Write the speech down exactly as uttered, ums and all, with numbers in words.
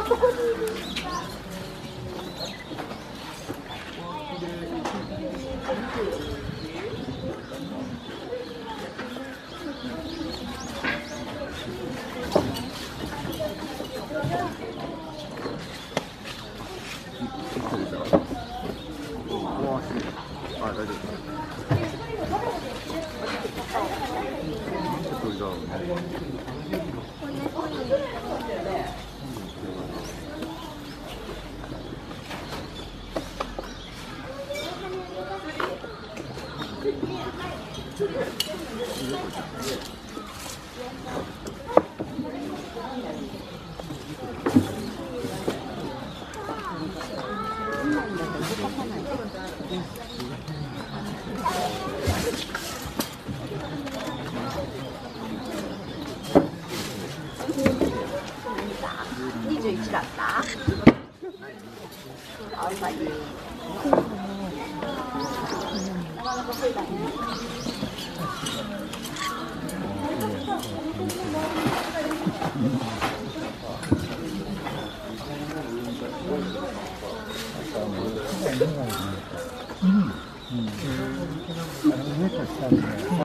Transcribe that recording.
そこにいる。 あ、大丈夫。ちょっとじゃにじゅういちだった。あ、うまい。 うん。うん。